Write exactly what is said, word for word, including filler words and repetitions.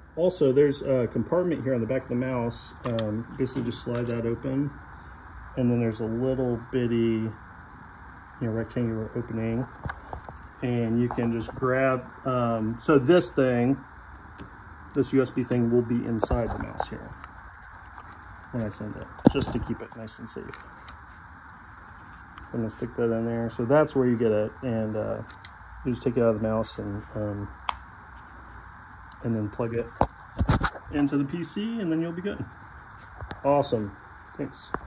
Also, there's a compartment here on the back of the mouse. Um, basically just slide that open, and then there's a little bitty, you know, rectangular opening, and you can just grab, um, so this thing, this U S B thing will be inside the mouse here when I send it, just to keep it nice and safe. So I'm gonna stick that in there. So that's where you get it, and uh, you just take it out of the mouse and um, and then plug it into the P C, and then you'll be good. Awesome, thanks.